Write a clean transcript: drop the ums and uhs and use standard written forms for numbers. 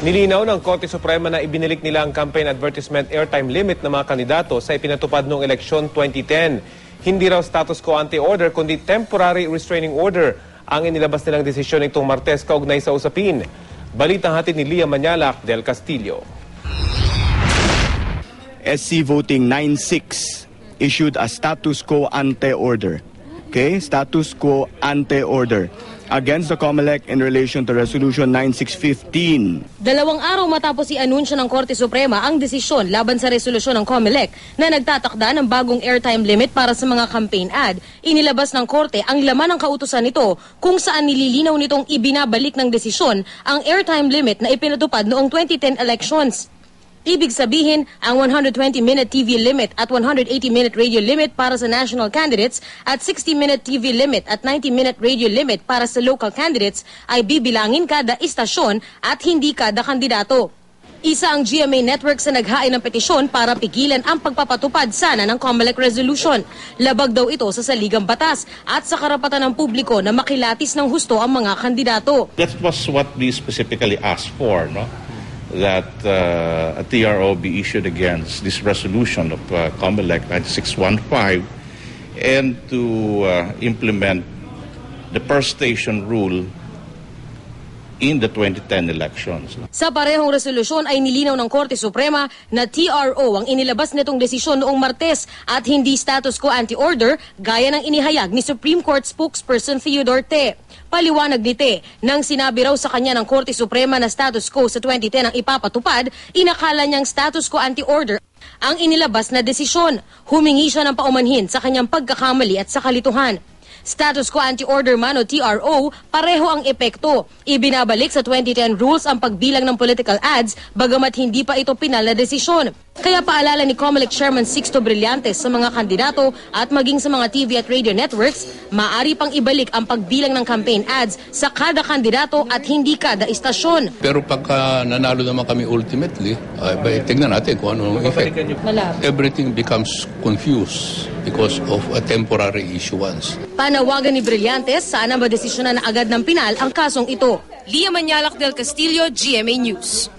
Nilinaw ng Korte Suprema na ibinilik nila ang campaign advertisement airtime limit ng mga kandidato sa ipinatupad noong eleksyon 2010. Hindi raw status quo ante order kundi temporary restraining order ang inilabas nilang desisyon nitong Martes kaugnay sa usapin. Balitang hatid ni Lia Manyalak del Castillo. SC Voting 96 issued a status quo ante order. Okay, status quo ante order against the COMELEC in relation to Resolution 9615. 2 araw matapos i-anunsyo ng Korte Suprema ang desisyon laban sa resolusyon ng COMELEC na nagtatakda ng bagong airtime limit para sa mga campaign ad, inilabas ng Korte ang laman ng kautusan nito kung saan nililinaw nitong ibinabalik ng desisyon ang airtime limit na ipinatupad noong 2010 elections. Ibig sabihin, ang 120-minute TV limit at 180-minute radio limit para sa national candidates at 60-minute TV limit at 90-minute radio limit para sa local candidates ay bibilangin kada istasyon at hindi kada kandidato. Isa ang GMA Network sa naghain ng petisyon para pigilan ang pagpapatupad sana ng COMELEC resolution. Labag daw ito sa saligang batas at sa karapatan ng publiko na makilatis ng husto ang mga kandidato. That was what we specifically asked for, no? That a TRO be issued against this resolution of COMELEC 9615 and to implement the per station rule in the 2010 elections. Sa parehong resolusyon ay nilinaw ng Korte Suprema na TRO ang inilabas nitong desisyon noong Martes at hindi status quo ante order gaya ng inihayag ni Supreme Court spokesperson Theodore Te. Paliwanag ni Te, nang sinabi raw sa kanya ng Korte Suprema na status quo sa 2010 ang ipapatupad, inakala niyang status quo ante order ang inilabas na desisyon. Humingi siya ng paumanhin sa kanyang pagkakamali at sa kalituhan. Status quo ante order man o TRO, pareho ang epekto. Ibinabalik sa 2010 rules ang pagbilang ng political ads bagamat hindi pa ito pinal na desisyon. Kaya paalala ni COMELEC Chairman Sixto Brillantes sa mga kandidato at maging sa mga TV at radio networks, maaari pang ibalik ang pagbilang ng campaign ads sa kada kandidato at hindi kada istasyon. Pero pagka nanalo naman kami ultimately, tignan natin kung ano ang effect. Everything becomes confused because of a temporary issuance. Panawagan ni Brillantes, sana madesisyonan na agad ng pinal ang kasong ito. Lia Manyalak del Castillo, GMA News.